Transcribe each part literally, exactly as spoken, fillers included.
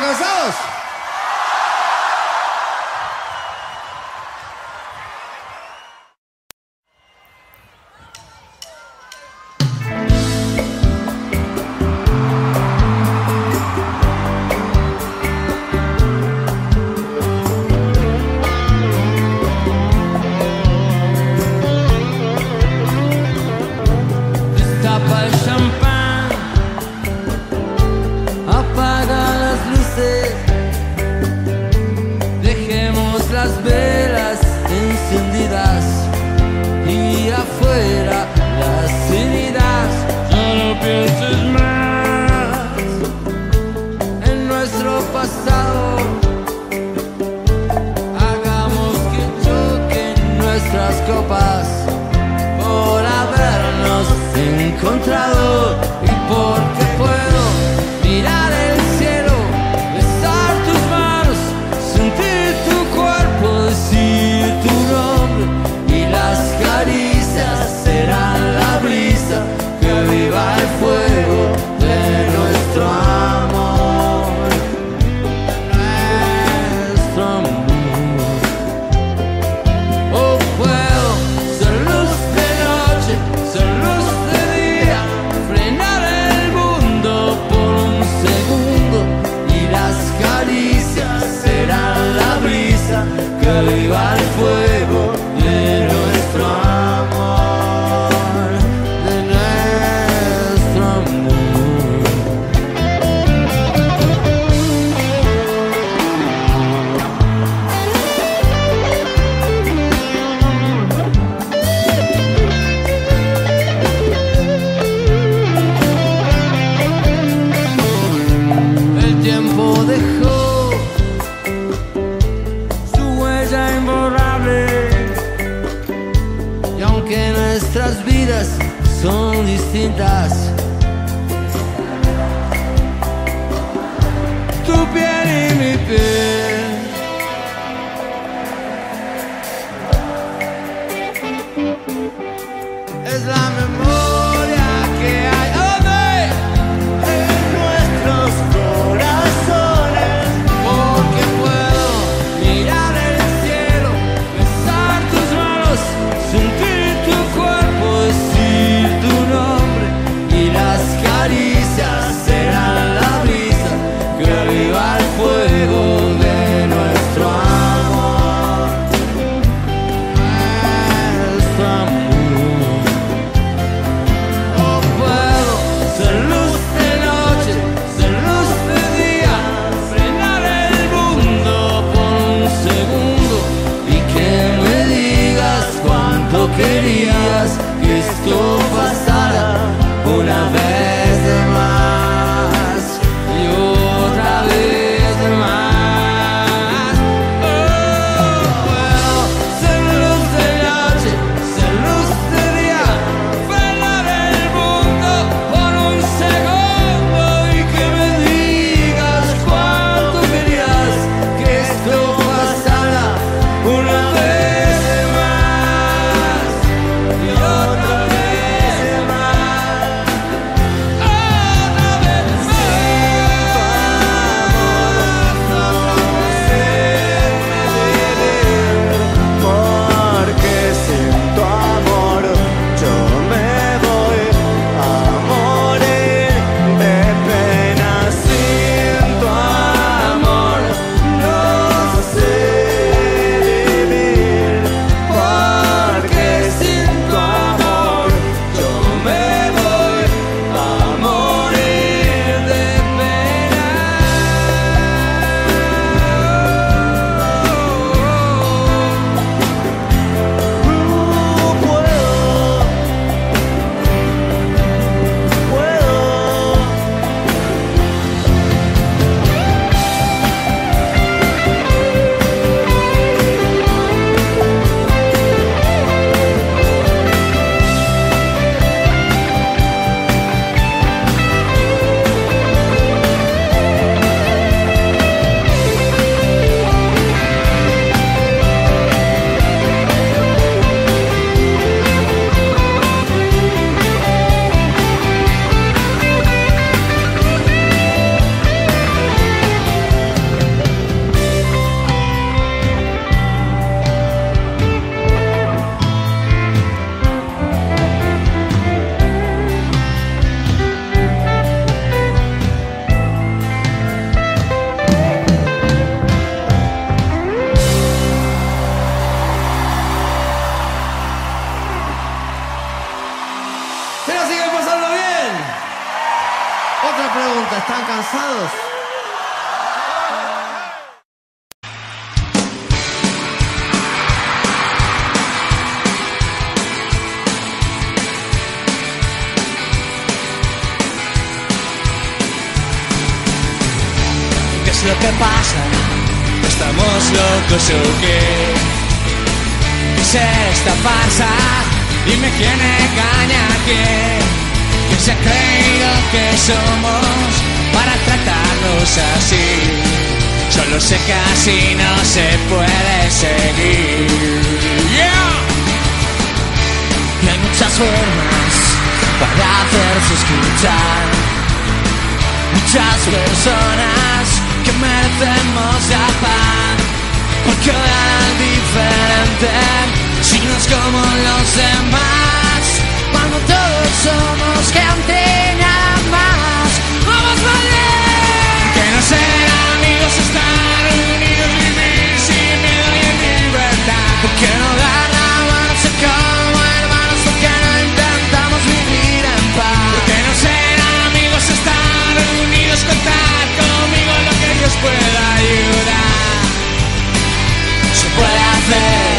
cansados? Destapa el champán, apaga las luces, dejemos las velas encendidas y afuera las heridas. Ya no pienses más en nuestro pasado, hagamos que choquen nuestras copas por habernos encontrado y porque puedo mirar el cielo, besar tus manos, sentir tu cuerpo, decir tu nombre y las caricias serán la brisa que viva el fuego de nuestro amor, de nuestro amor. Oh, puedo ser luz de noche, ser luz de día, frenar el mundo por un segundo y las caricias serán la brisa que viva el fuego de nuestro amor, de nuestro amor. El tiempo dejó su huella imborrable y aunque nuestras vidas son distintas, tu piel y mi piel es la memoria que hay ¿dónde? En nuestros corazones, porque puedo mirar el cielo, besar tus manos, sentir tu cuerpo, decir tu nombre y las caricias serán la brisa que viva el fuego de ¿Cómo siguen pasando bien? Otra pregunta, ¿están cansados? ¿Qué es lo que pasa? ¿Estamos locos o qué? ¿Qué es esta farsa? Dime quién engaña a quién. ¿Quién se ha creído que somos para tratarnos así? Solo sé que así no se puede seguir. Yeah. Y hay muchas formas para hacerse escuchar. Muchas personas que merecemos la paz, porque harán diferente si no es como los demás. Cuando todos somos gente nada más, vamos vale. Que no ser amigos, estar unidos, vivir sin miedo y en libertad. Porque no dar la mano, ser como hermanos, porque no intentamos vivir en paz. Porque no ser amigos, estar unidos, contar conmigo lo que Dios pueda ayudar. Se puede hacer.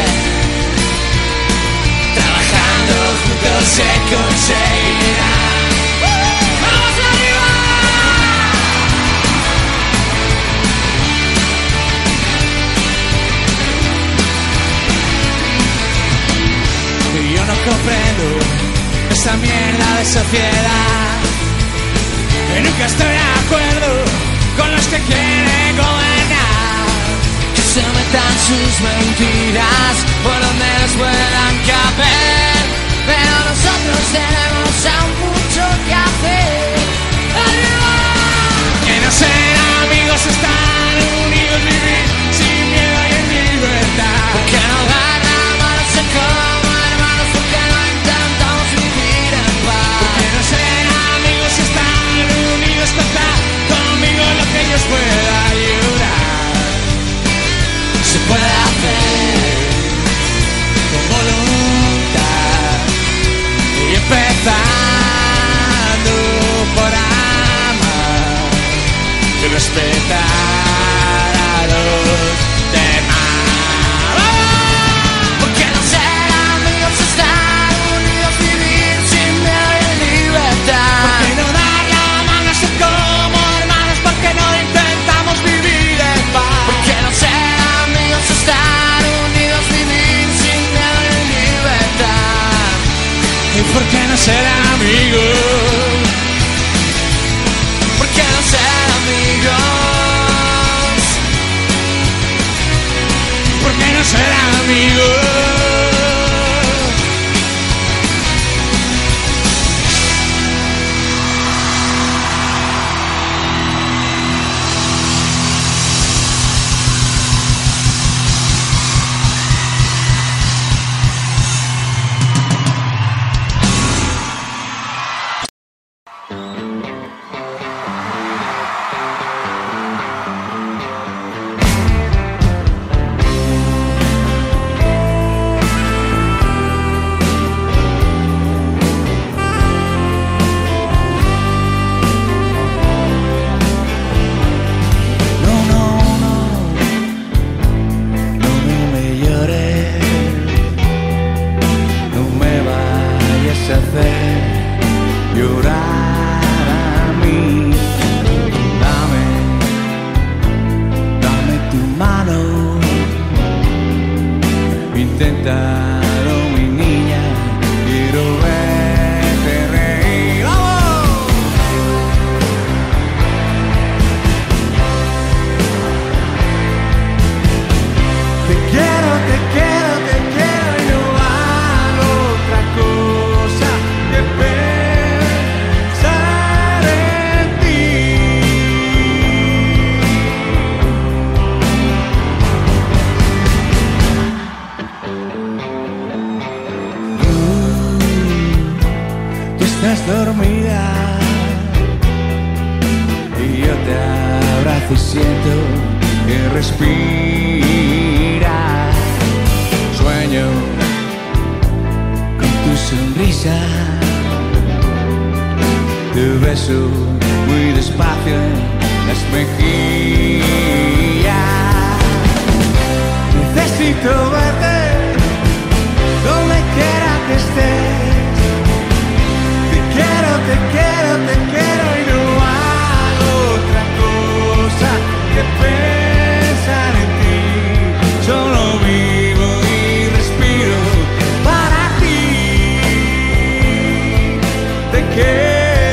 Trabajando juntos se conseguirá. ¡Vamos arriba! Y yo no comprendo esta mierda de sociedad. Y nunca estoy de acuerdo con los que quieren gobernar. Que se metan sus mentiras por donde les puedan caber. Pero nosotros tenemos aún mucho que hacer. ¡Arriba! Que no ser amigos, estar unidos, vivir sin miedo y en libertad. Porque no dar la mano, ser como hermanos, porque no intentamos vivir en paz. Porque no ser amigos, estar unidos, contar conmigo lo que Dios pueda ayudar. Se puede hacer con voluntad y empezando por amar y respetar a los demás. Porque no ser amigos, estar unidos, vivir sin miedo y en libertad. Porque no dar la mano, ser como hermanos, porque no intentamos vivir en paz. Porque no ser amigos, estar unidos, vivir sin miedo y en libertad. ¿Y por qué no ser amigos? ¿Por qué no ser amigos? ¿Por qué no ser amigos? Inténtalo, mi niña, quiero verte reír. ¡Vamos! Te quiero, te quiero, te quiero y no hago otra cosa que pensar en ti. Estás dormida y yo te abrazo y siento que respiras. Sueño con tu sonrisa Tu beso muy despacio en las mejillas. Necesito verte donde quiera que estés. Te quiero, te quiero, te quiero y no hago otra cosa que pensar en ti. Solo vivo y respiro para ti. Te quiero.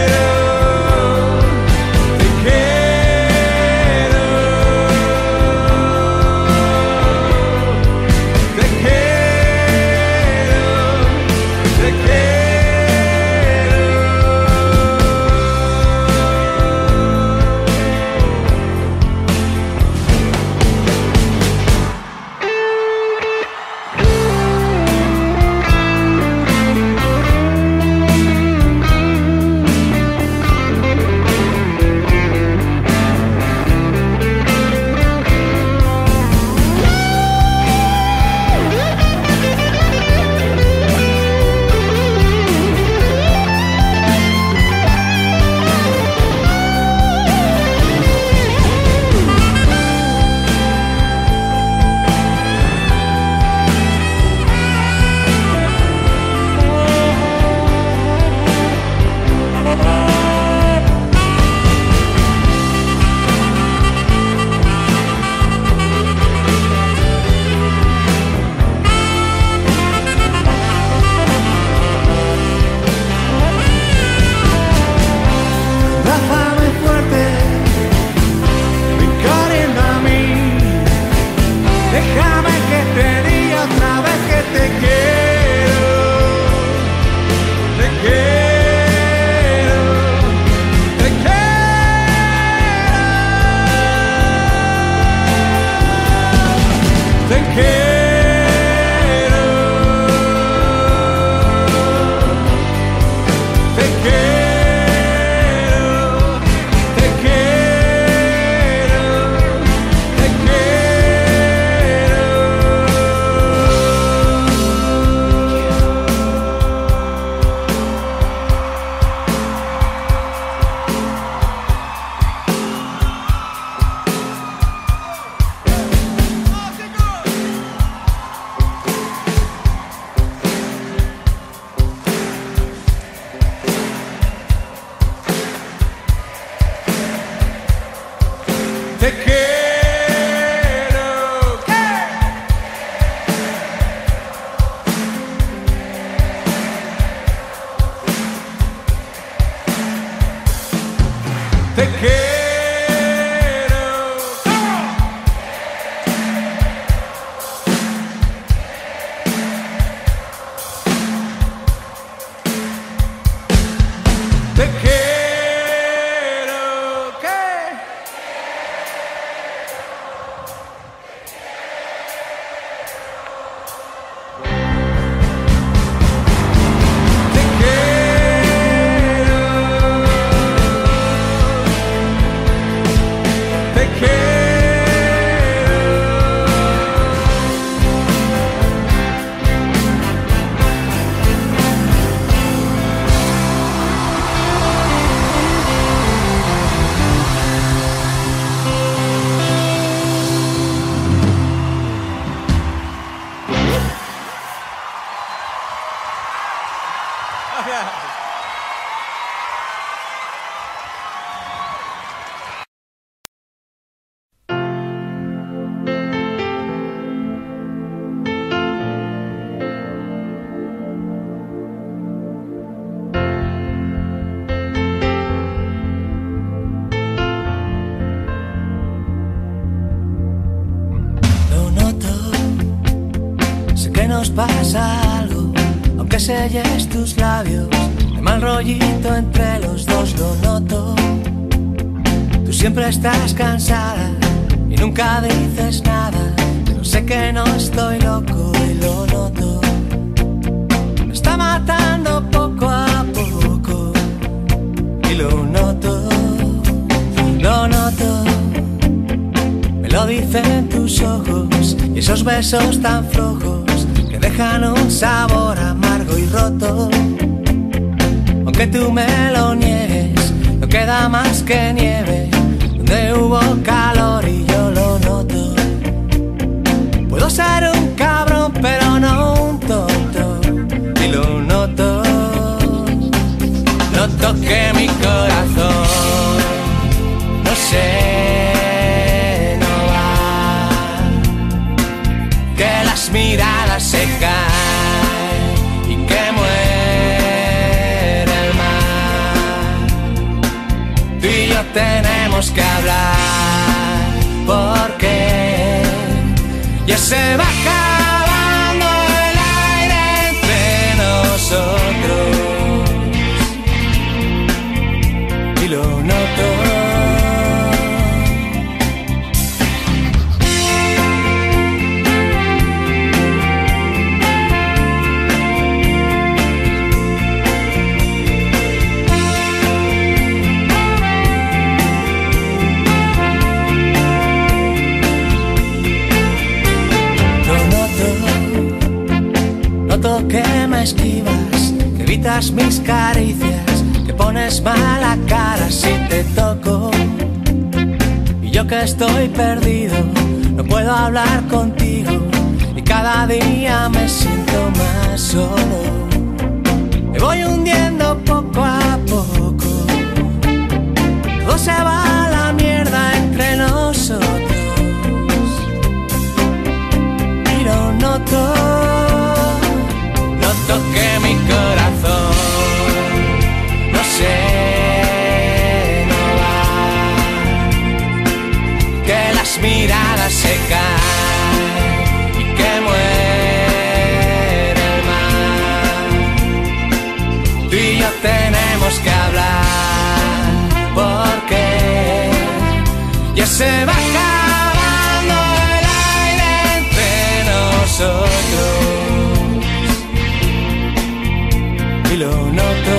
Nos pasa algo, aunque selles tus labios, hay mal rollito entre los dos, lo noto. Tú siempre estás cansada y nunca dices nada, pero sé que no estoy loco y lo noto. Me está matando poco a poco y lo noto, lo noto. Me lo dicen tus ojos y esos besos tan flojos que dejan un sabor amargo y roto. Aunque tú me lo niegues, queda más que nieve, donde hubo calor y yo lo noto. Puedo ser un cabrón, pero no un tonto, y lo noto. Noto que mi corazón no sé, no va, que las miradas se caen y que muere el mar. Tú y yo tenemos que hablar porque ya se va acabando el aire entre nosotros. Y lo noto. Lo noto. Noto que me esquivas, que evitas mis caricias, que pones mala cara si te toco. Y yo que estoy perdido, no puedo hablar contigo, y cada día me siento más solo. Me voy hundiendo poco a poco, todo se va a la mierda entre nosotros. Y lo noto, noto que mi corazón no sé, no va, que las miradas se caen y que muere el mar. Tú y yo tenemos que hablar porque ya se va acabando el aire entre nosotros. Y lo noto.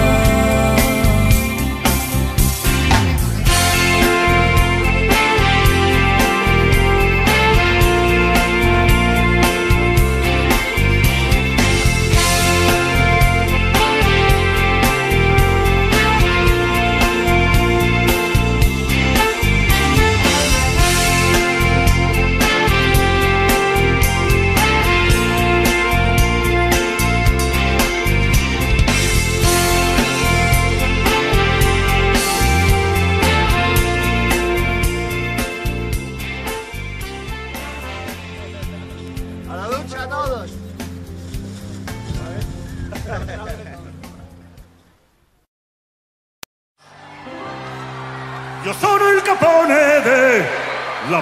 Io sono il capone della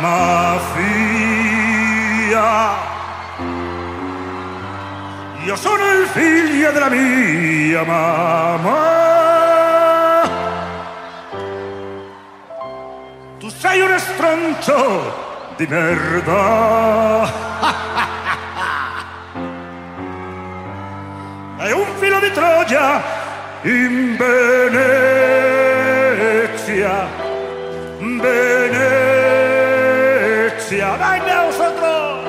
mafia. Io sono il figlio della mia mamma. Tu sei un stronzo di merda. È un filo di Troia in Venezia. Venezia, dai nosotros.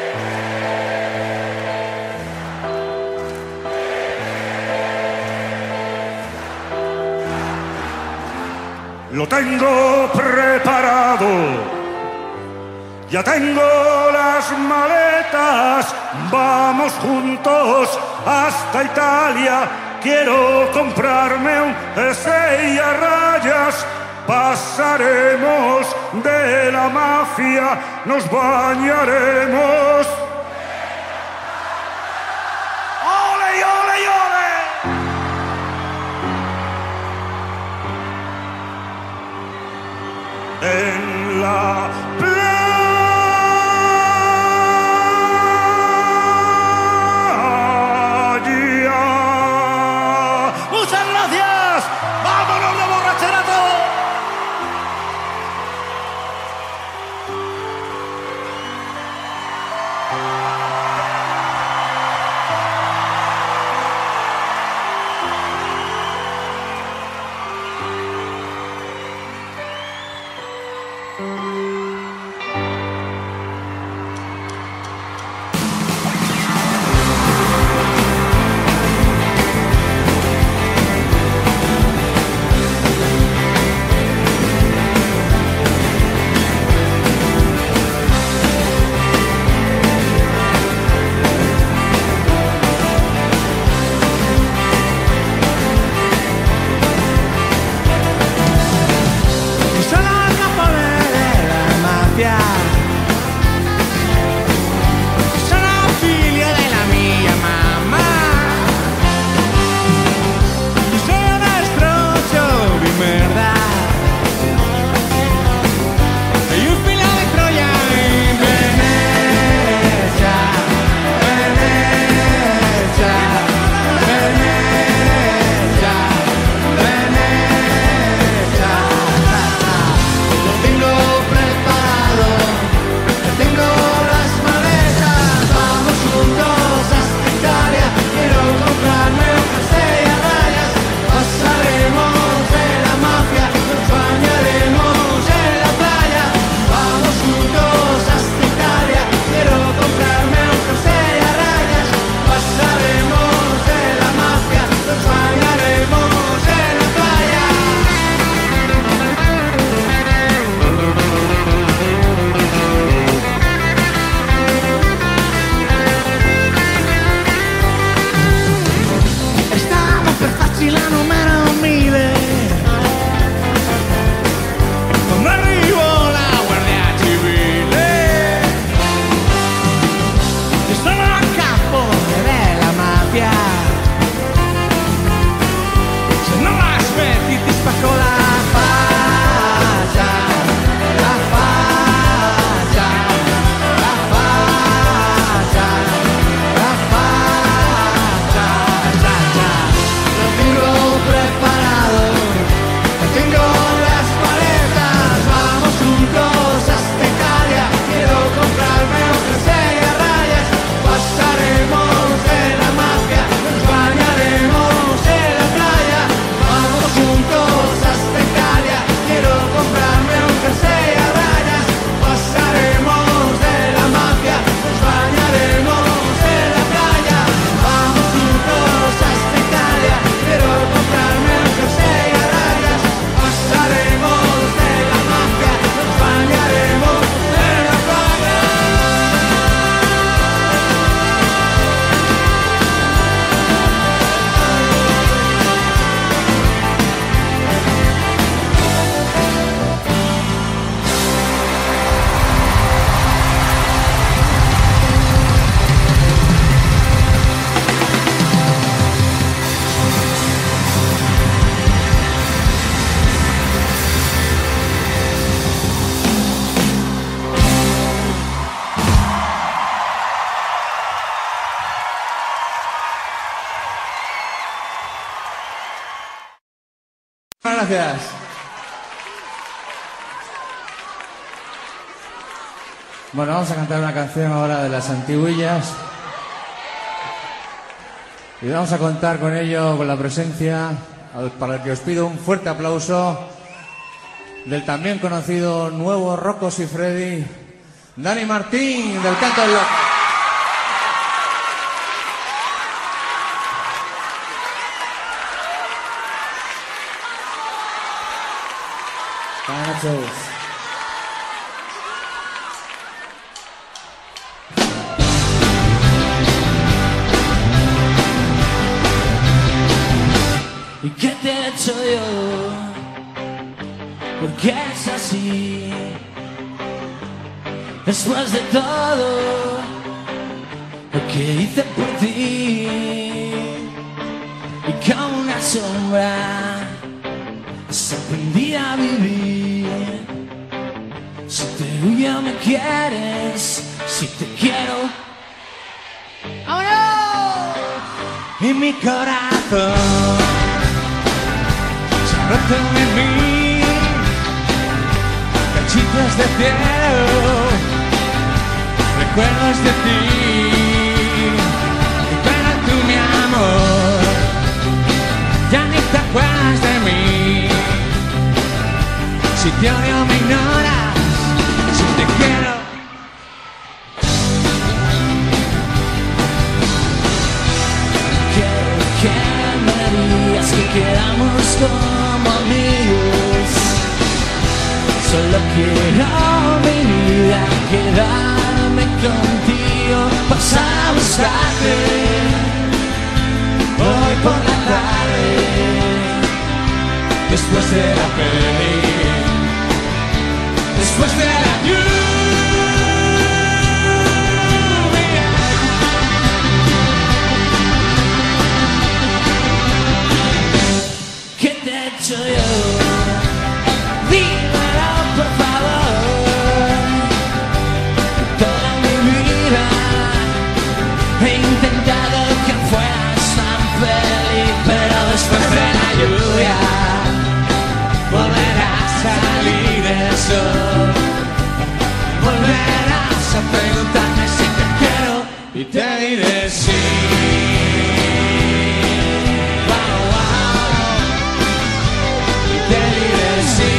Lo tengo preparado, ya tengo las maletas, vamos juntos hasta Italia. Quiero comprarme un jersey a rayas. Pasaremos de la mafia, nos bañaremos. ¡Ole, ole, ole! En la playa. ¡Muchas gracias! ¡Vámonos de borrachera todos! Gracias. Bueno, vamos a cantar una canción ahora de las antiguillas. Y vamos a contar con ello, con la presencia, para el que os pido un fuerte aplauso, del también conocido nuevo Rocco Siffredi, Dani Martín, del Canto del Loco. Buenas noches. ¿Y qué te he hecho yo? ¿Por qué es así? Después de todo lo que hice por ti, y como una sombra aprendí a vivir. Si tú ya me quieres, si te quiero, ¡vámonos! Y mi corazón se ha roto en mí, cachitos de cielo, recuerdos de ti. Y pero tú, mi amor, ya ni te acuerdas de mí. Si te odio me ignoras, si te quiero. Quiero que me digas que quedamos como amigos. Solo quiero mi vida, quedarme contigo, pasar a buscarte hoy por la tarde, después de la peli. Después de la lluvia, ¿qué te he hecho yo? Dímelo por favor. Toda mi vida he intentado que fueras tan feliz, pero después de la lluvia volverá a salir el sol. Volverás a preguntarme si te quiero y te diré sí. Wow, wow. Y te diré sí.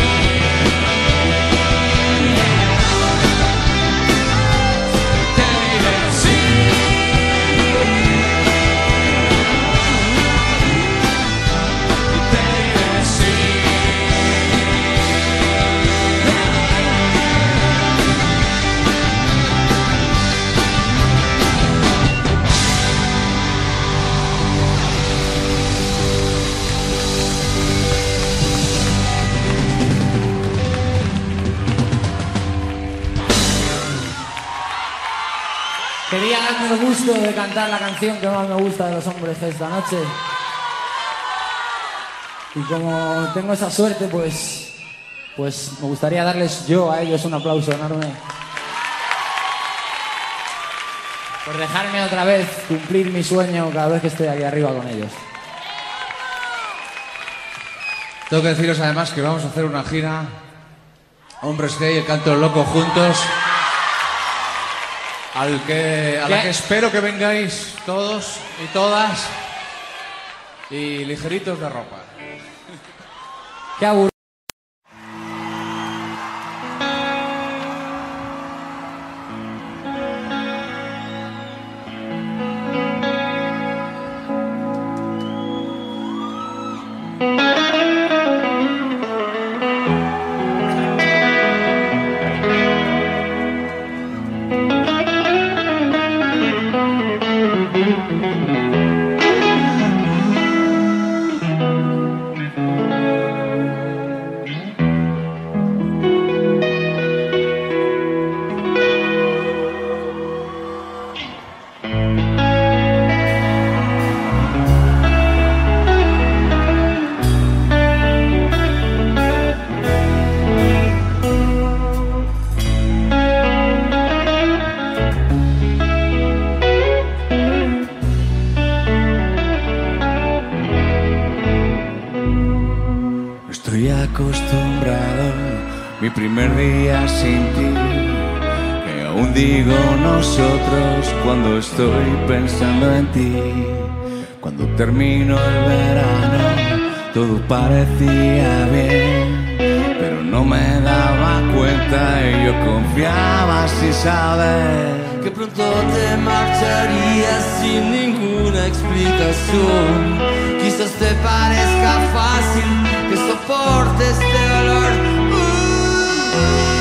Te diré sí. Y te diré sí. Quería darme el gusto de cantar la canción que más me gusta de Los Hombres G esta noche. Y como tengo esa suerte, pues, pues me gustaría darles yo a ellos un aplauso enorme. Por dejarme otra vez cumplir mi sueño cada vez que estoy aquí arriba con ellos. Tengo que deciros además que vamos a hacer una gira Hombres G y el Canto del Loco juntos, al que, a la que espero que vengáis todos y todas y ligeritos de ropa. Qué aburrido. Estoy acostumbrado, mi primer día sin ti, que aún digo nosotros cuando estoy pensando en ti. Cuando terminó el verano, todo parecía bien, pero no me daba cuenta y yo confiaba sin saber que pronto te marcharías sin ninguna explicación. Quizás te parezca fácil que soporte este dolor. Uh.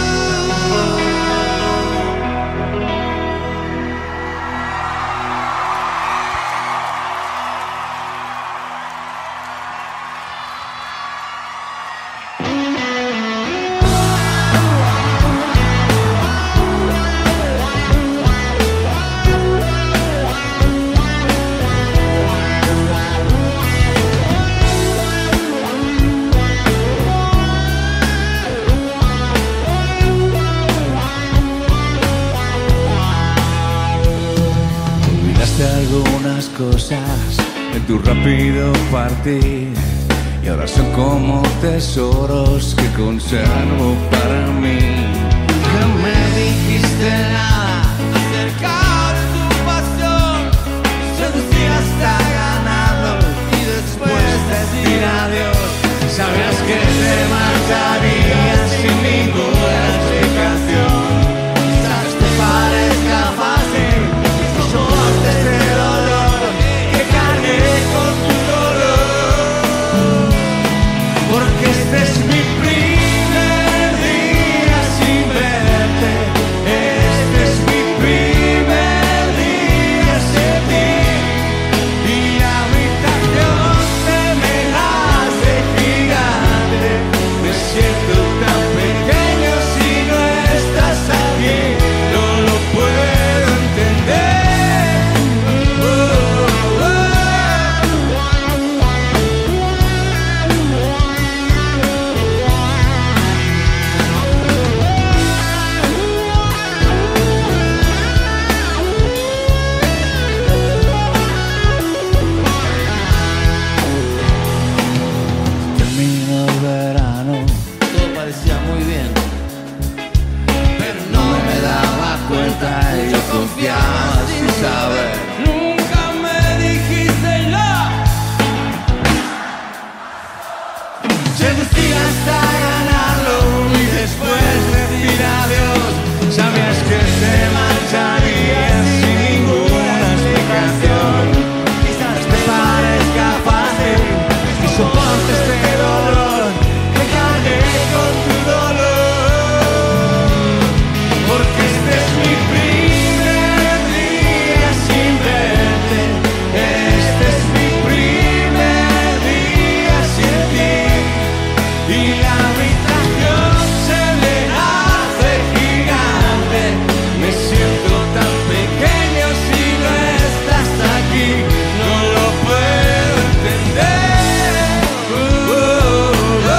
Algunas cosas en tu rápido partir y ahora son como tesoros que conservo para mí. No me dijiste nada acerca de tu pasión, seducí hasta ganarlo y después decir adiós. Sabías que te marcharías sin ninguna explicación. Quizás te parezca fácil que soportes este dolor, que cargué con tu dolor, porque este es mi primer día sin verte. Este es mi primer día sin ti, y la habitación se me hace gigante. Me siento tan pequeño si no estás aquí, no lo puedo entender. Terminó el verano, todo parecía muy bien, pero no me daba cuenta y yo confiaba sin saber. Nunca me dijiste no. seducí hasta ganarlo y después decir adiós. Sabías que te marcharías sin ninguna explicación. Quizás te parezca fácil que soportes este dolor, que cargué con tu dolor, porque este es mi primer día sin verte. Este es mi primer día sin ti, y la habitación se me hace gigante. Me siento tan pequeño si no estás aquí, no lo puedo entender. Uh, uh, uh,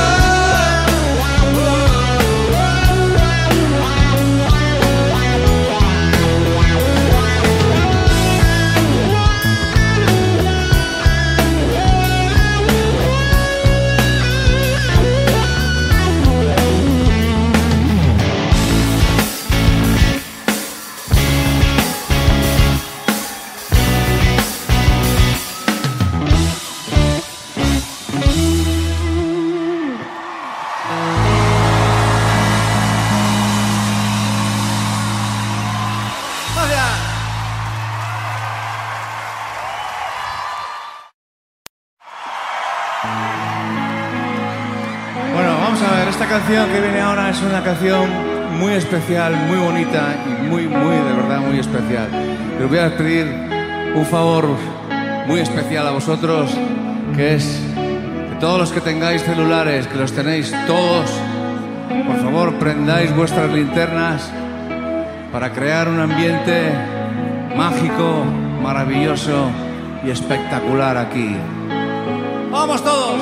Bueno, vamos a ver, esta canción que viene ahora es una canción muy especial, muy bonita y muy, muy, de verdad, muy especial. Les voy a pedir un favor muy especial a vosotros, que es que todos los que tengáis celulares, que los tenéis todos, por favor, prendáis vuestras linternas para crear un ambiente mágico, maravilloso y espectacular aquí. ¡Vamos todos!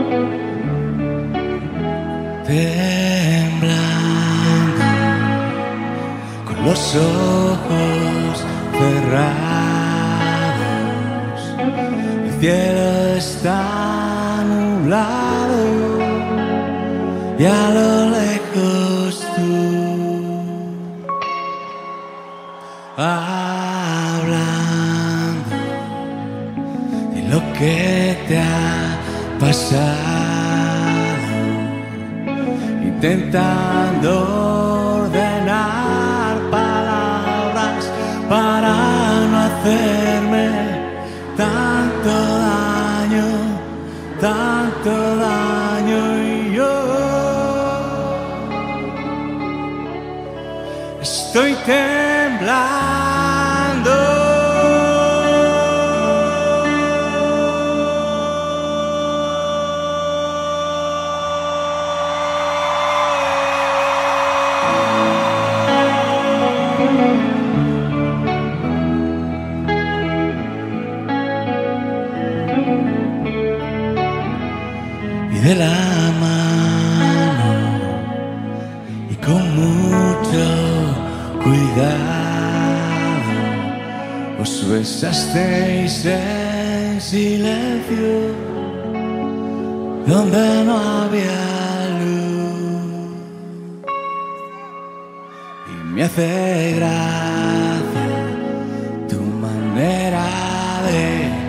temblando los ojos cerrados, el cielo está nublado y a lo lejos tú hablando de lo que te ha pasado, intentando ordenar palabras para no hacerme tanto daño, tanto daño. Y yo estoy temblando. De la mano y con mucho cuidado os besasteis en silencio donde no había luz. Y me hace gracia tu manera de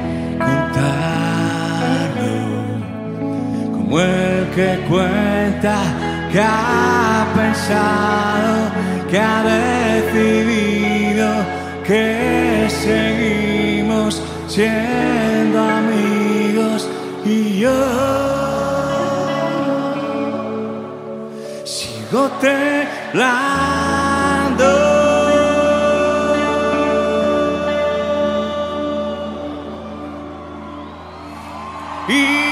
contarlo, como el que cuenta que ha pensado, que ha decidido que seguimos siendo amigos. Y yo sigo temblando. Y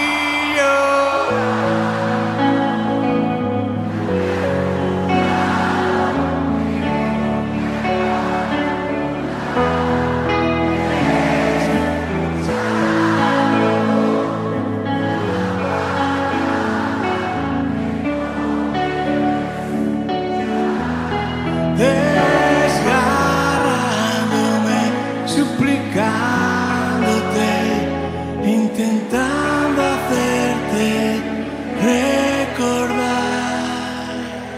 desgarrándome, suplicándote, intentando hacerte recordar.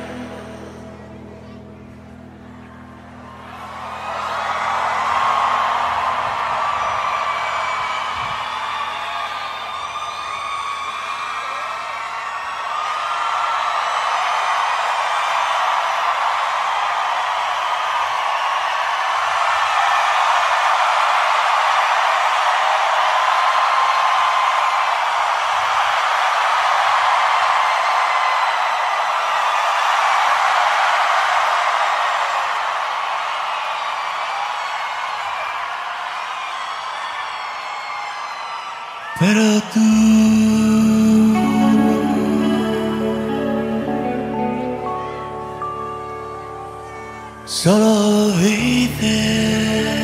Pero tú solo dices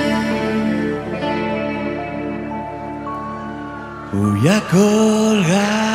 voy a colgar.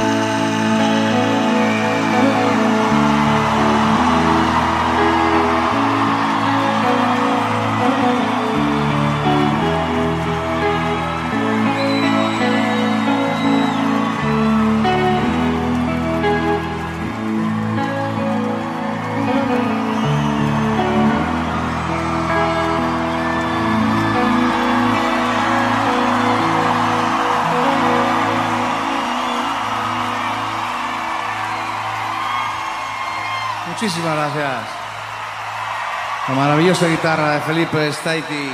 Muchísimas gracias. La maravillosa guitarra de Felipe Staiti.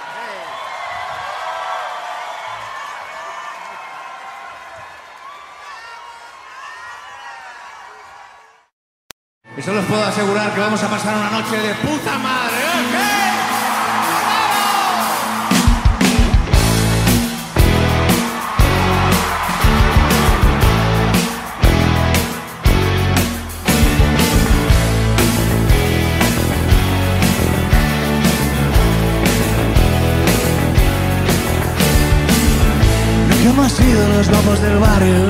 Y solo os puedo asegurar que vamos a pasar una noche de puta madre. ¿Eh? Hemos sido los lobos del barrio,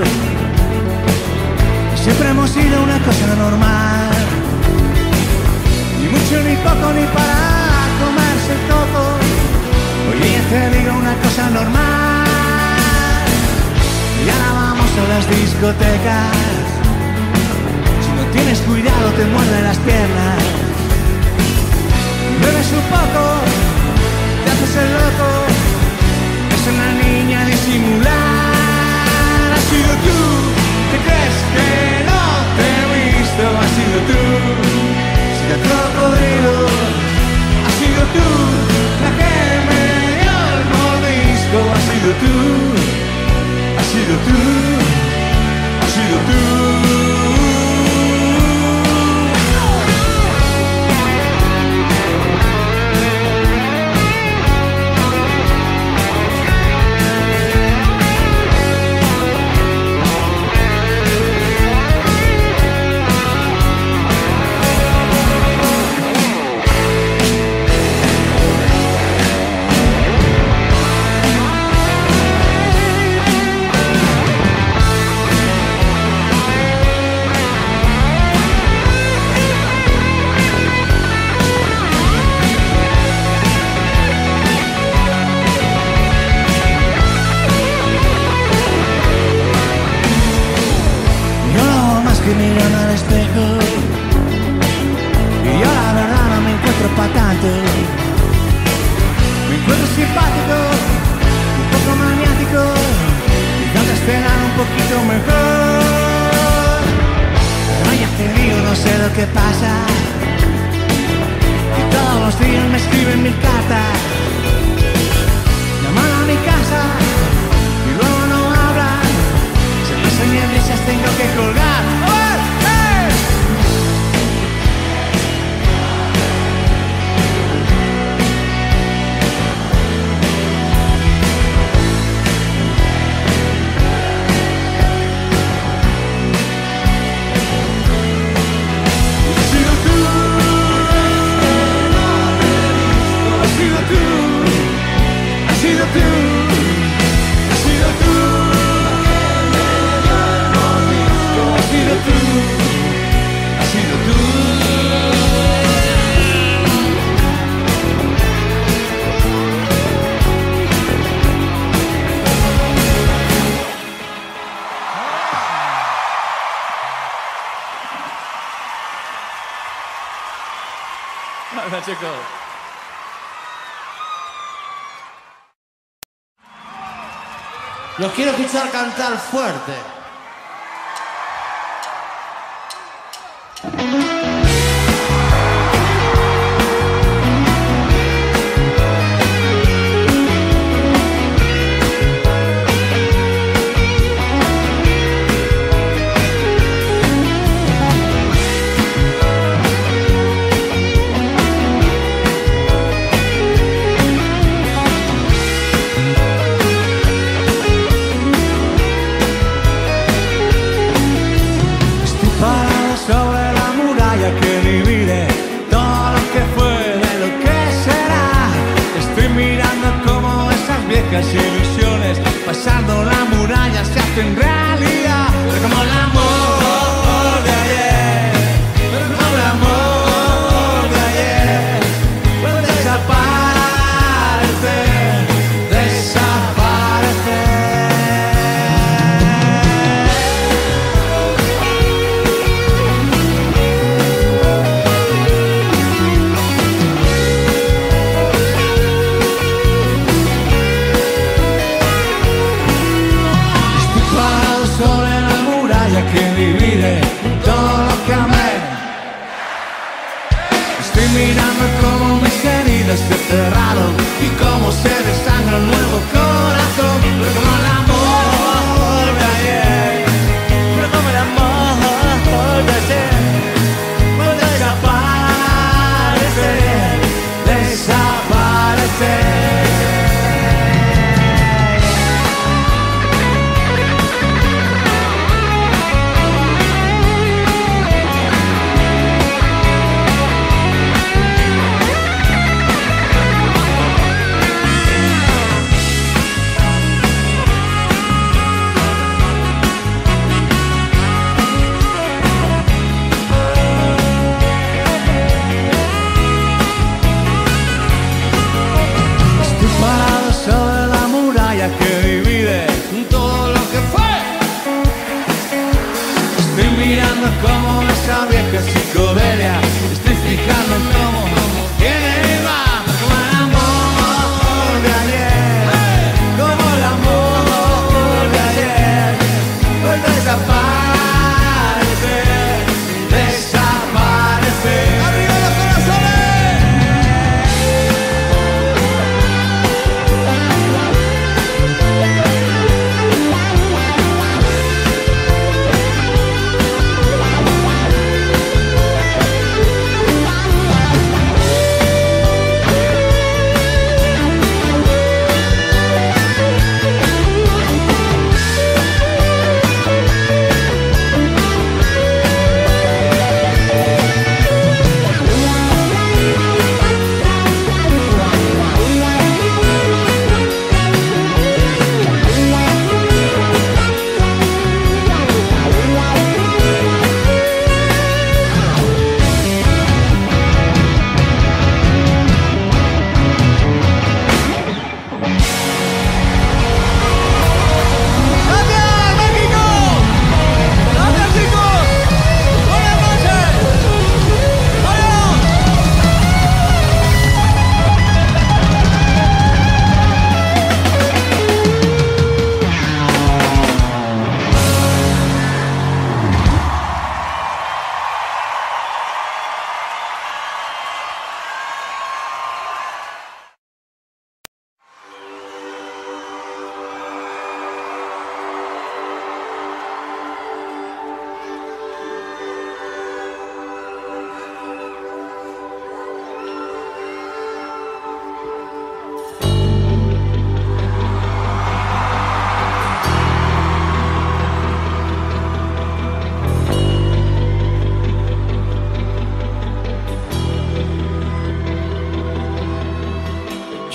siempre hemos sido una cosa normal, ni mucho ni poco poco ni para comerse el coco. Oye, te digo una cosa normal, y ahora vamos a las discotecas. Si no tienes cuidado te muerden las piernas. Bebes un poco, te haces el loco, es una niña disimular. Has sido tú, ¿te crees que no te he visto? Has sido tú, si te cocodrilo. Has sido tú, la que me dio el mordisco. Has sido tú, has sido tú, has sido tú. Que miran al espejo y yo la verdad no me encuentro pa' tanto. Me encuentro simpático, un poco maniático, y antes te dan un poquito mejor. Pero ya te digo, no sé lo que pasa, y todos los días me escriben mil cartas. Llaman a mi casa y luego no hablan, se pasan y en risas tengo que colgar. Hola, chicos. Los quiero escuchar cantar fuerte. Ilusiones pasando la muralla se hacen realidad, pero como el amor de ayer, pero como el amor de ayer puede desaparecer, que divide todo lo que amé. Estoy mirando cómo mis heridas se cerraron y cómo se desangra un nuevo corazón. Pero como el amor de ayer, pero como el amor de ayer puede desaparecer, desaparecer.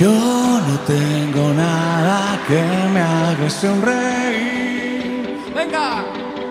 Yo no tengo nada que me haga sonreír. ¡Venga!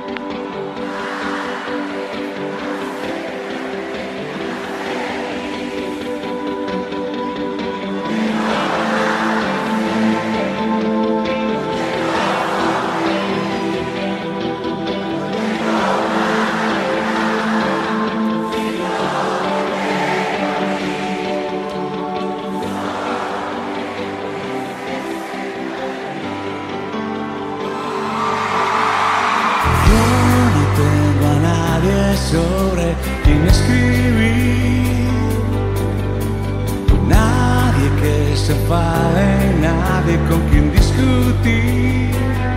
Sobre quien escribir, nadie que se enfade, nadie con quien discutir.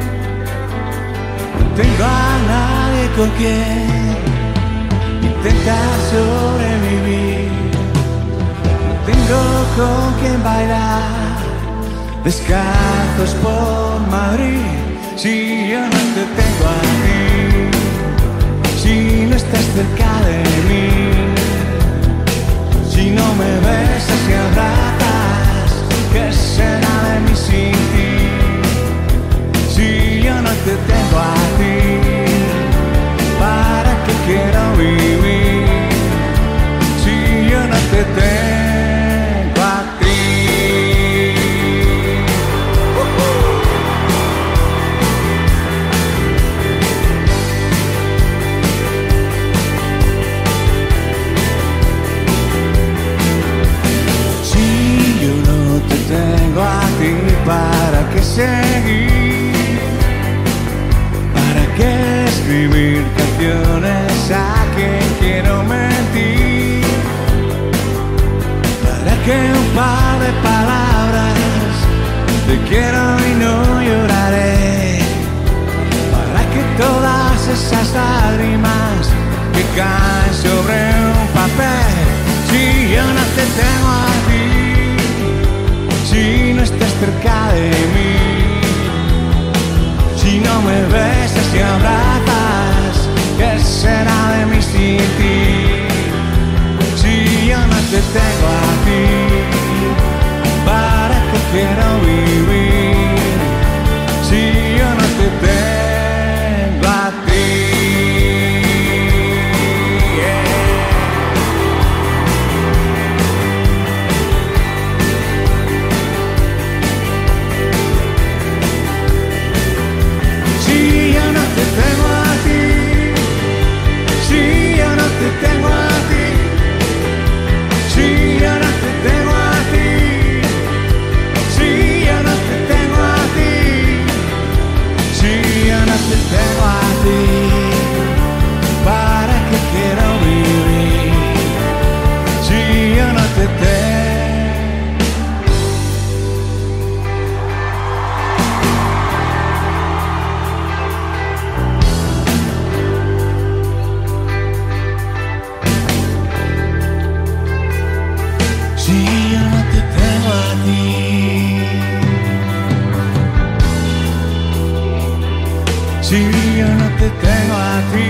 No tengo a nadie con quien intentar sobrevivir. No tengo con quien bailar descalzos por Madrid. Si yo no te tengo a ti, si no estás cerca de mí, si no me besas y abrazas, ¿qué será de mí sin ti? Si yo no te tengo a ti, ¿para qué quiero vivir? Si yo no te tengo a ti. Tengo a ti, ¿para qué seguir? ¿Para qué escribir canciones a quien quiero mentir? ¿Para qué un par de palabras te quiero y no lloraré? ¿Para qué todas esas lágrimas que caen sobre un papel? Si yo no te tengo a ti, si no estás cerca de mí, si no me besas y abrazas, ¿qué será de mí sin ti? Si yo no te tengo a ti, ¿para qué quiero vivir? Si yo no te tengo a ti. Tengo a ti, si yo no te tengo a ti, si yo no te tengo a ti, si yo no te tengo a ti, si yo no te tengo a ti, ¿para qué quiero vivir? Si yo no te tengo. Si yo no te tengo a ti.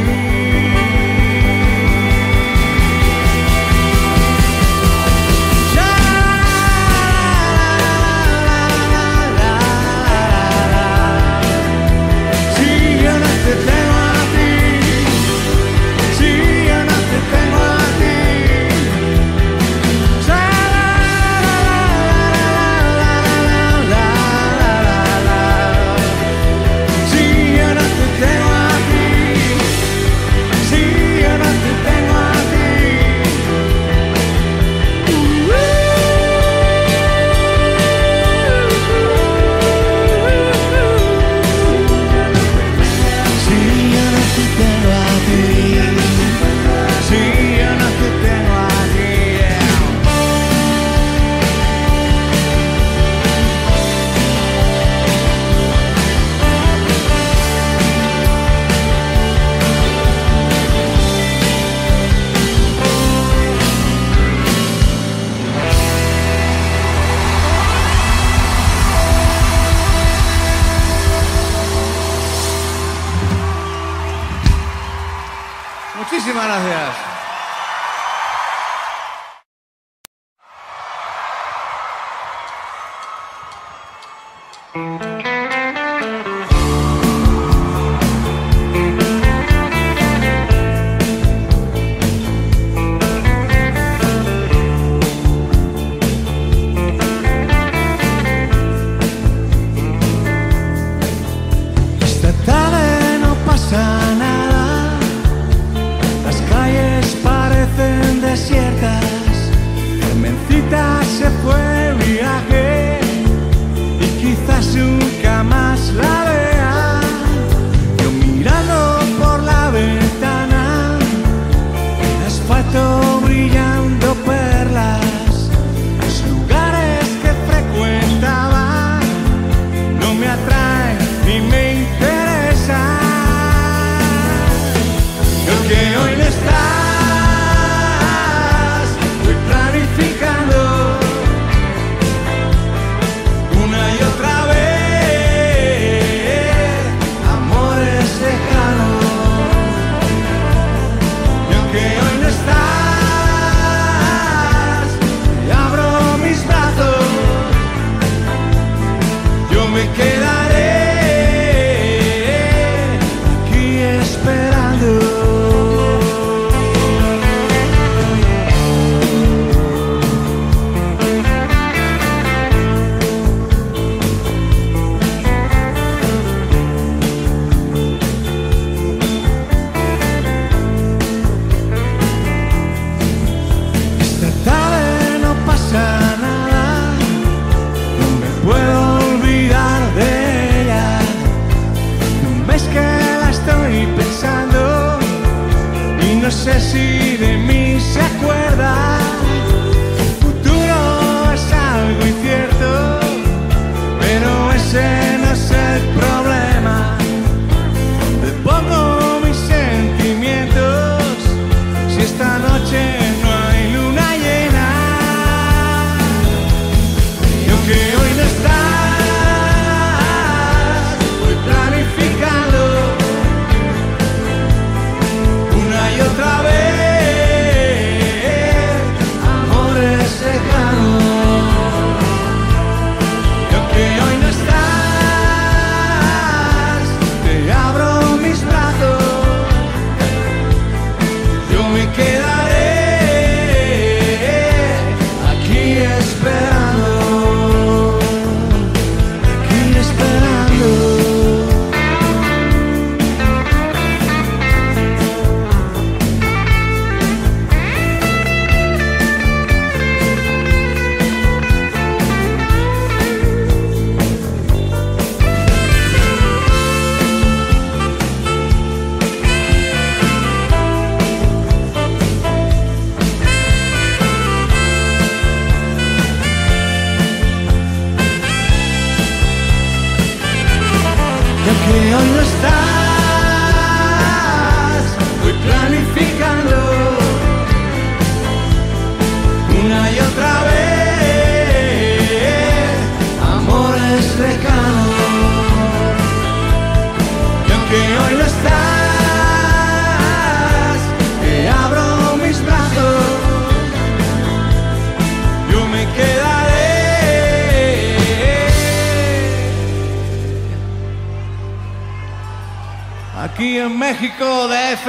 Aquí en México D F.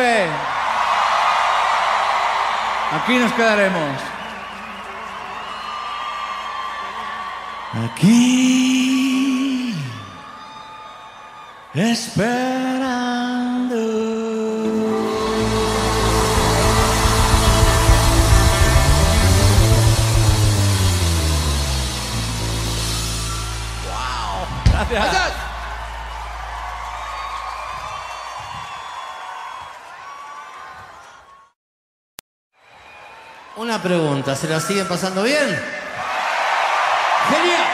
Aquí nos quedaremos. Aquí esperando. Wow. Gracias. Gracias. Una pregunta, ¿se la siguen pasando bien? ¡Genial!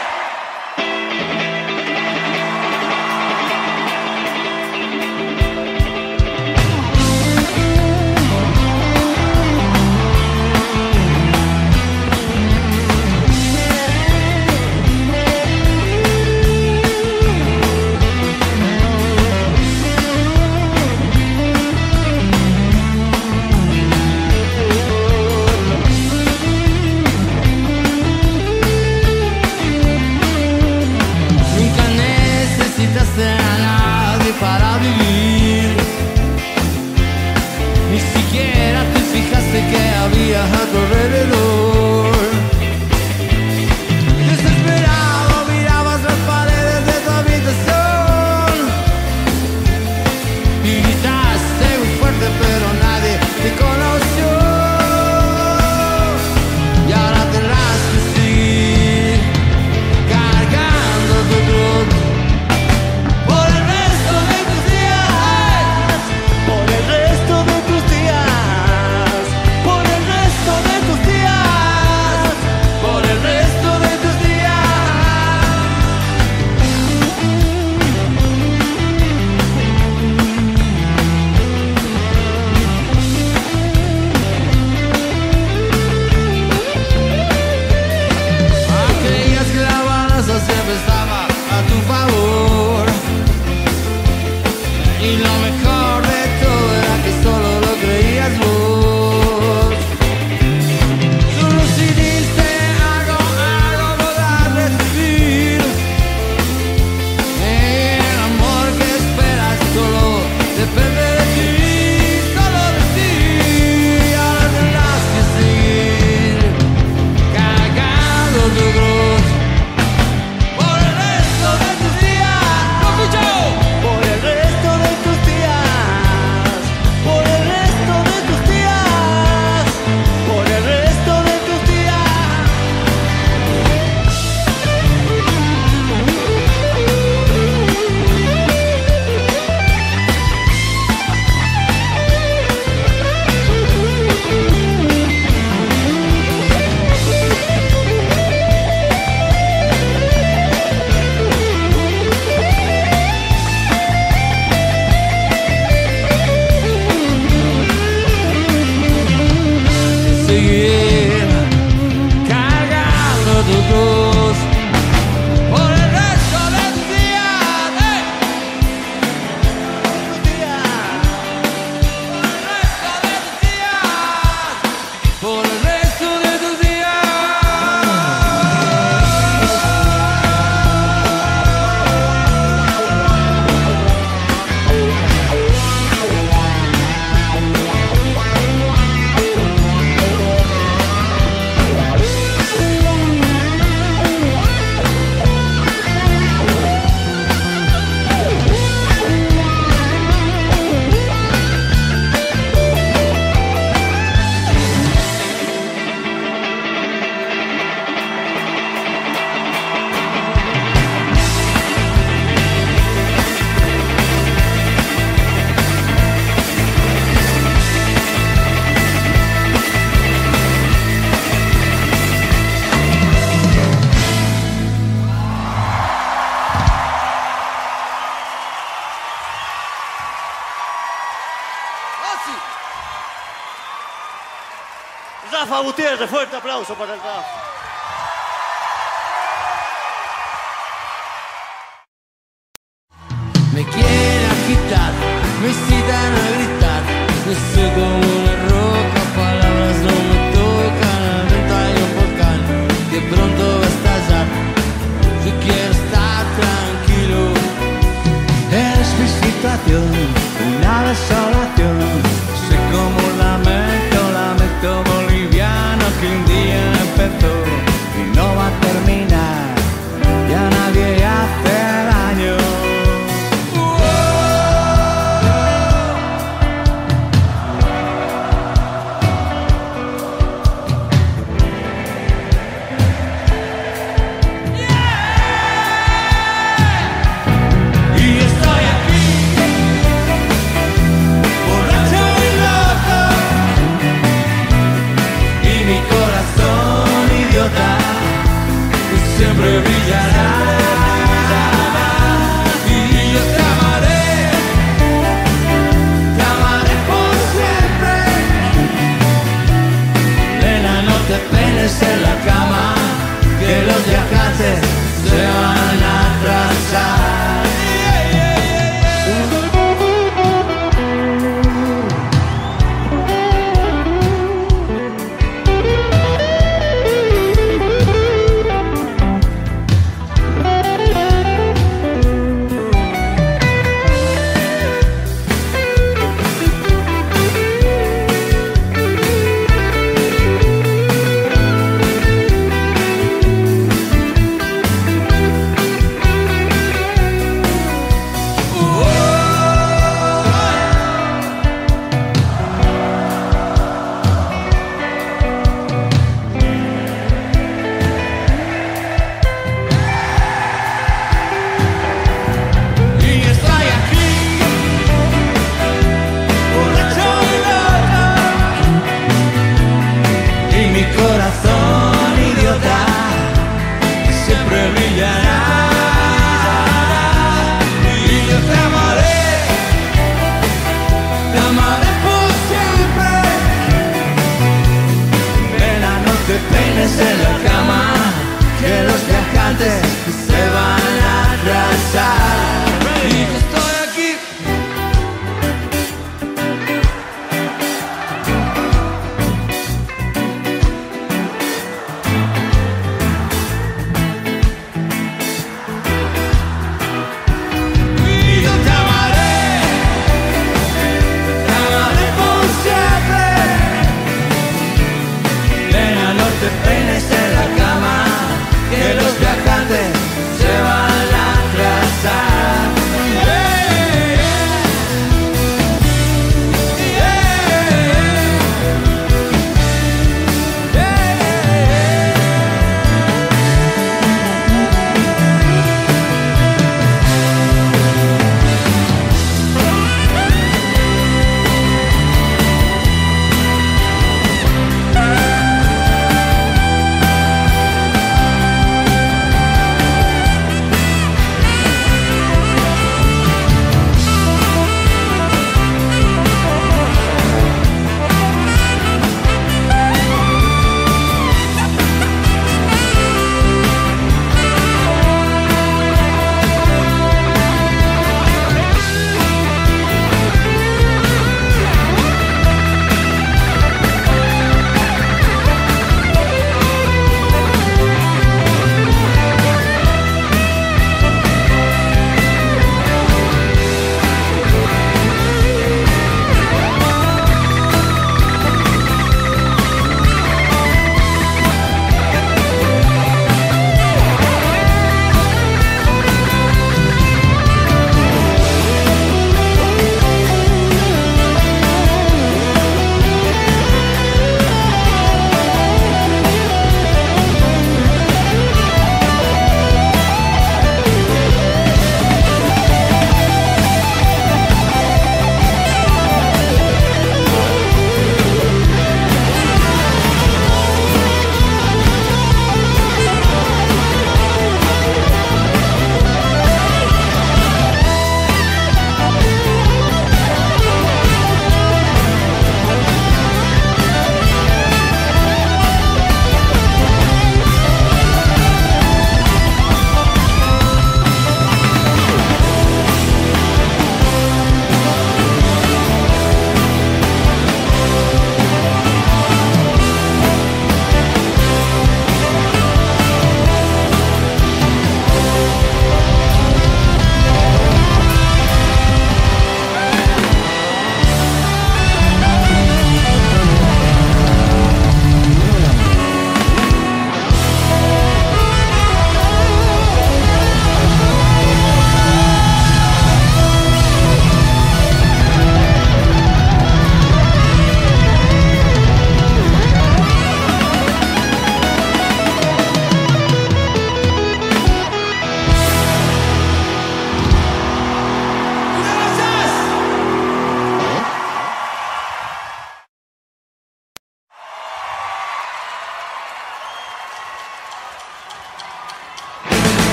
Rafa Gutiérrez, fuerte aplauso para el Rafa. Me quiere agitar, me incitan a gritar. Yo soy como una roca, palabras no me tocan. Al viento hay un volcán que pronto va a estallar. Yo quiero estar tranquilo. Es mi situación, una desolación. Soy como un lamento, lamento boliviano que un día empezó y no va a terminar. Y a nadie hace daño. Siempre brillará y yo te amaré, te amaré por siempre. Nena, no te penes en la cama, que los viajantes se van a atrasar. En la cama, que los viajantes se van a atrasar. Y yo estoy aquí. Y yo te amaré, te amaré por siempre. Nena, no te peines en la cama, que los viajantes se van a atrasar.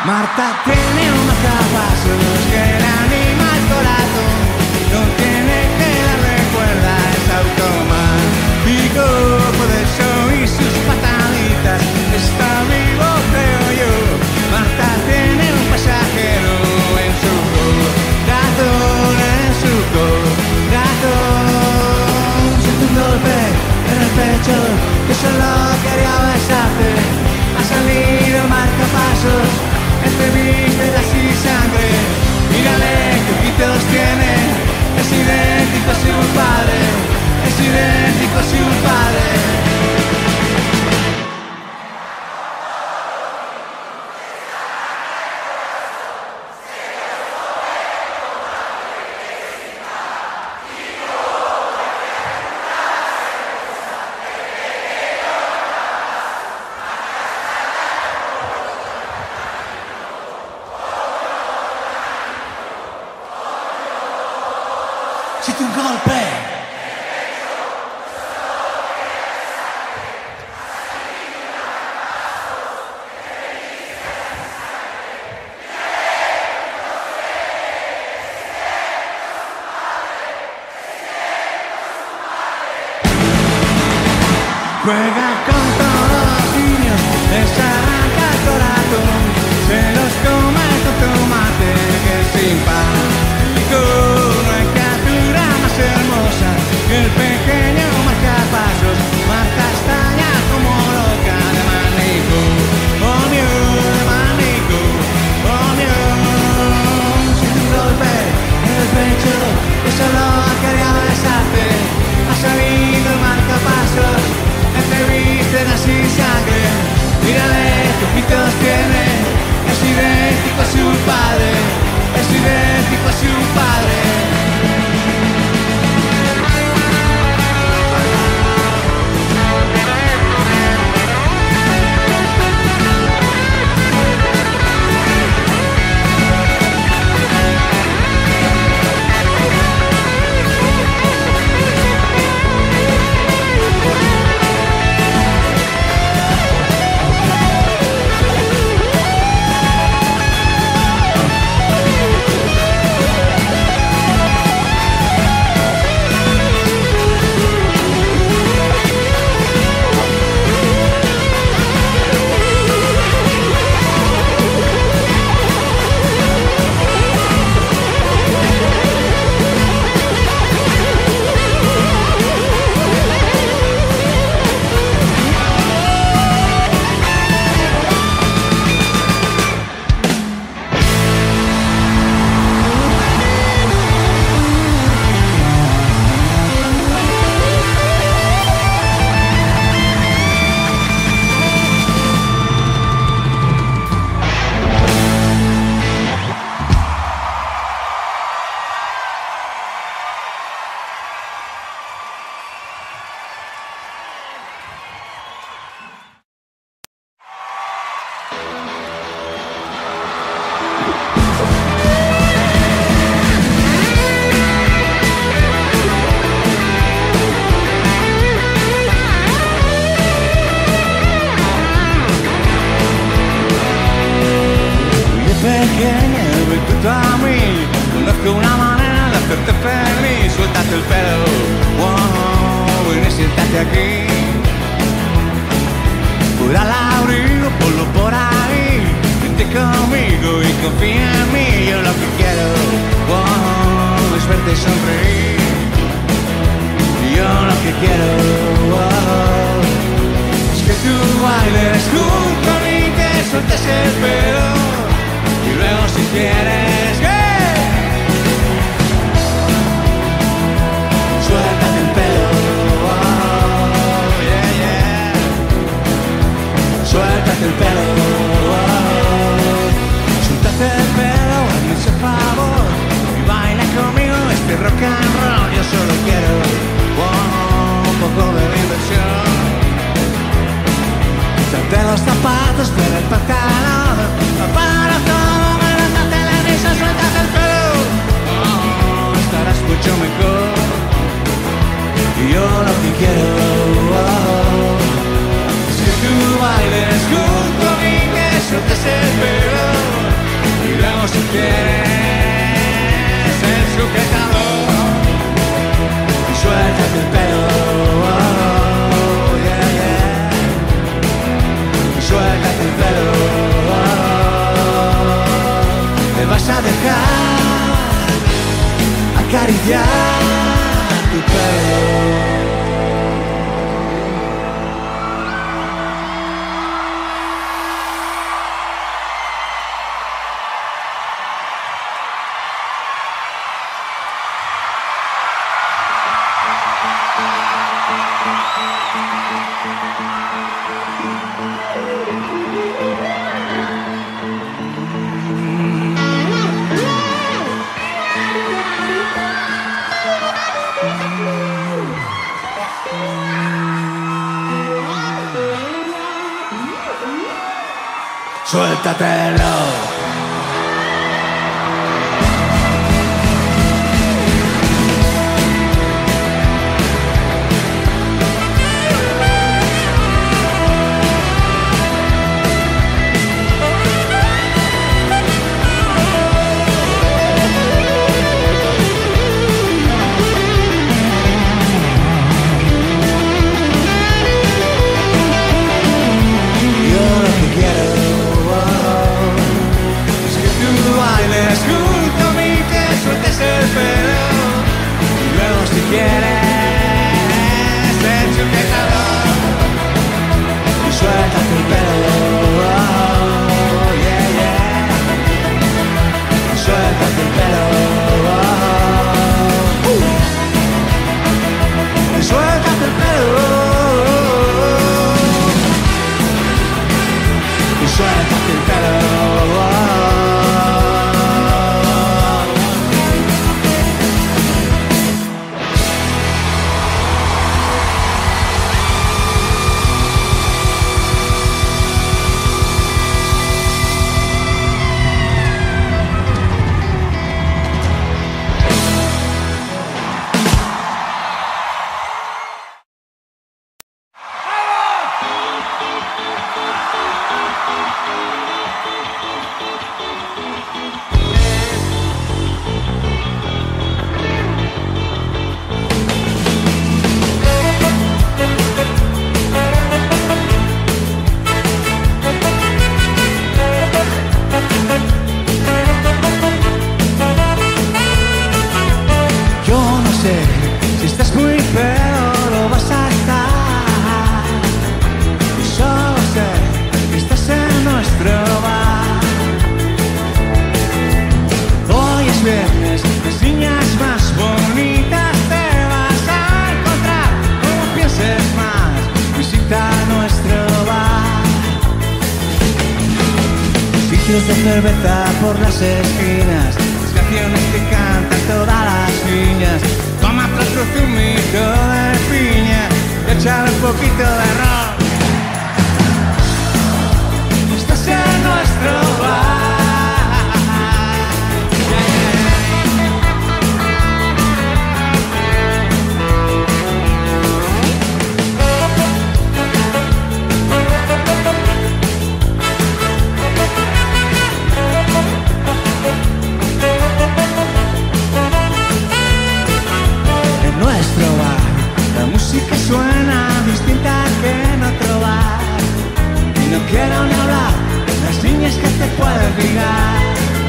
Marta tiene un marcapasos que le anima el corazón. No tiene que darle cuerda, es automático. Por eso y sus pataditas está vivo, creo yo. Marta tiene un pasajero en su corazón, en su corazón. Siento un golpe en el pecho que solo quería besarte. Ha salido el marcapasos entre vísceras y sangre. Mírale qué ojitos tiene. Es idéntico a su padre. Es idéntico a su padre. Siento un golpe. Juega con todos los niños, les arranca el corazón, se los come con tomate, que es simpático. No hay criatura más hermosa que el pequeño marcapasos. Marta estaña como loca de manico, oh Dios, de manico, oh Dios. Siento un golpe en el pecho que solo quería besarte. Ha salido el marcapasos entre vísceras y sangre. Mírale qué ojitos tiene. Es idéntico a su padre. Es idéntico a su padre. Si tú bailes junto a mí, que sueltes el pelo. vas a dejar acariciar tu pelo. Suéltatelo. Junto a mí te sueltes el pelo y luego si quieres te echo un calor y suéltate el pelo, oh, yeah, yeah. Y suéltate el pelo, oh, uh. Y suéltate el pelo, y suéltate el pelo, oh. De cerveza por las esquinas, las canciones que cantan todas las niñas. Toma otro zumito de piña y échale un poquito de ron. Estás en nuestro bar. La música suena distinta que en otro bar. Y no quiero ni hablar de las niñas que te puedes ligar.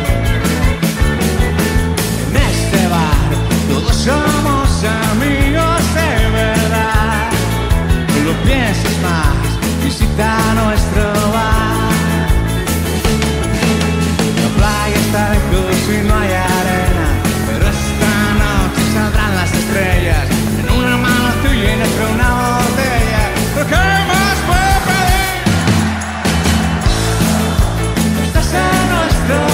En este bar todos somos amigos de verdad. No lo pienses más, visita nuestro bar. La playa está lejos y no hay arena, pero esta noche saldrán las estrellas. Una mano tuya y nuestra una botella. ¿Qué más puedo pedir? Estás en nuestro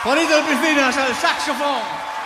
Juanito de Piscinas, al saxofón.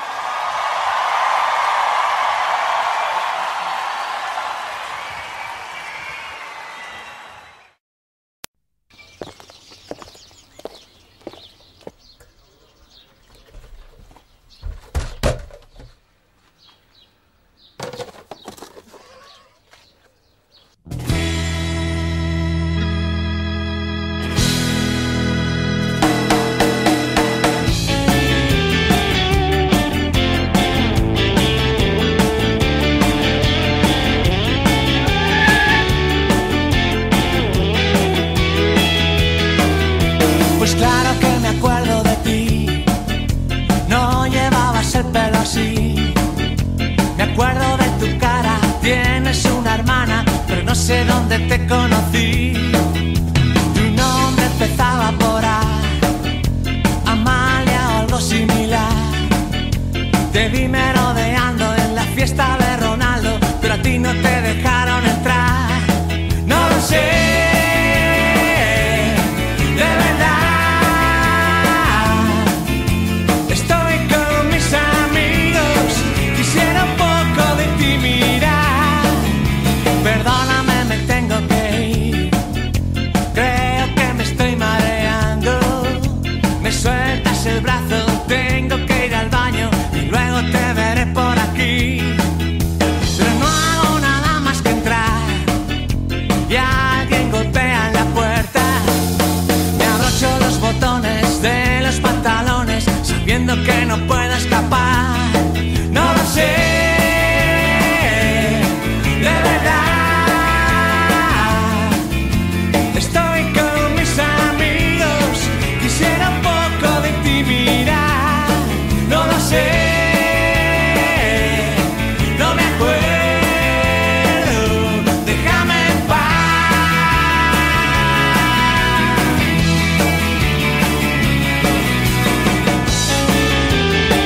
sé dónde te conocí. Tu nombre empezaba por A, Amalia o algo similar. Te vi merodeando en la fiesta de Ronaldo, pero a ti no te dejaron entrar. No lo sé, de verdad. Estoy con mis amigos, quisiera un poco de intimidad. Perdóname, me tengo que ir. Creo que me estoy mareando. Me sueltas el brazo, tengo que ir al baño y luego te veré por aquí. Pero no hago nada más que entrar y alguien golpea en la puerta. Me abrocho los botones de los pantalones sabiendo que no puedo escapar. No lo sé, de verdad. Estoy con mis amigos, quisiera un poco de intimidad. No lo sé, no me acuerdo, déjame en paz.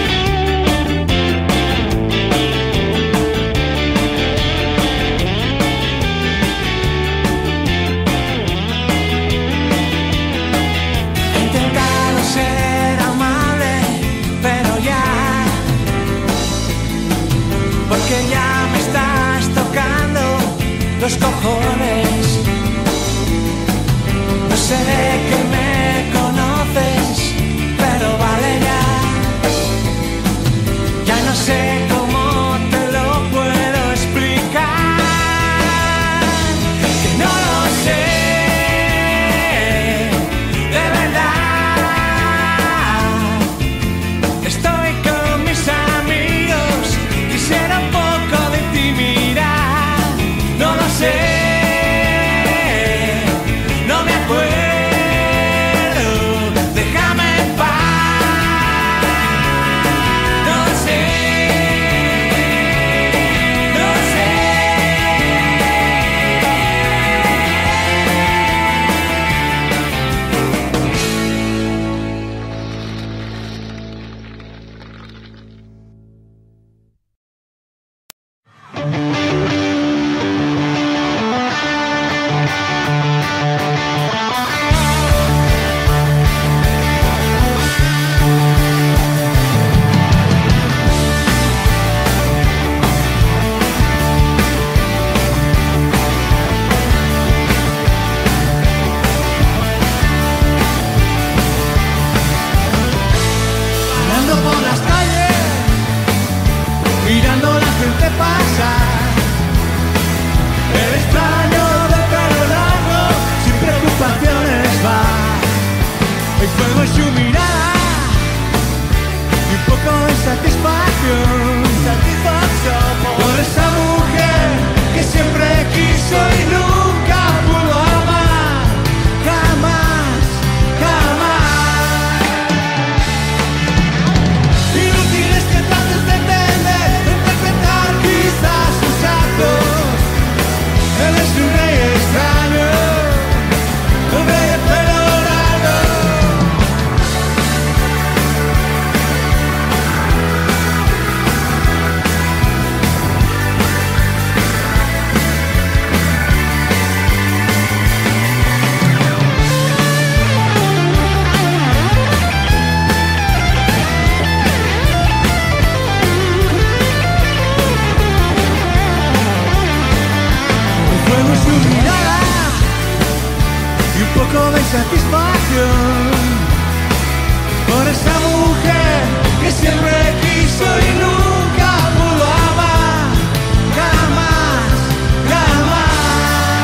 que siempre quiso y nunca pudo amar, jamás, jamás.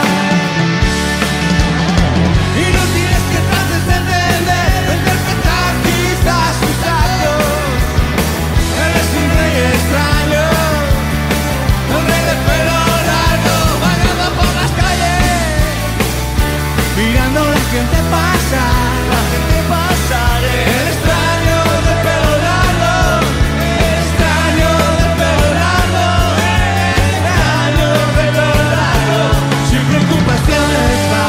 Y no tienes que tratar de entender, de interpretar quizás sus actos. Eres un rey extraño, un rey de pelo largo, vagando por las calles, mirando a la gente pasar, la gente pasar. El extraño de pelo largo, el extraño de pelo largo, el extraño de pelo largo, sin preocupaciones va.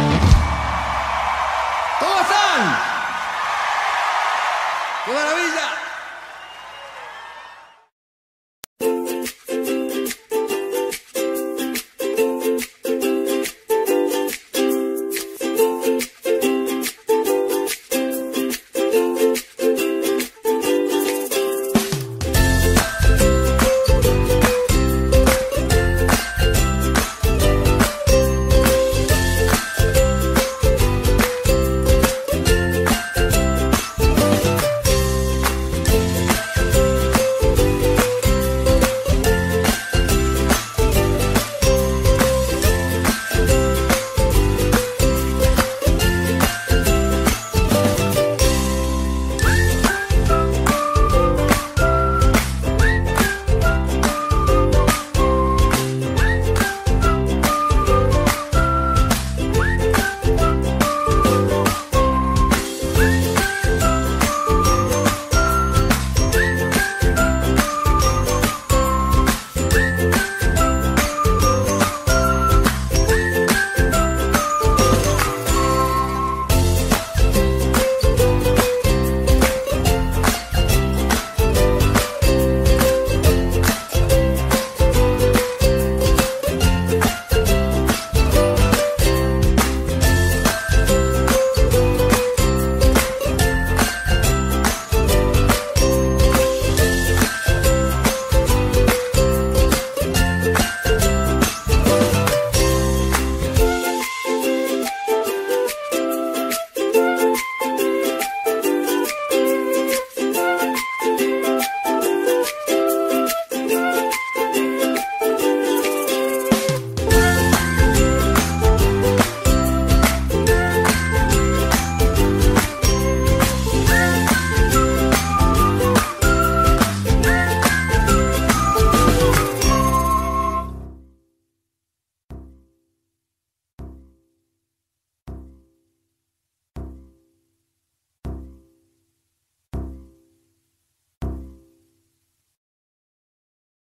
¿Cómo están? ¡Qué maravilla!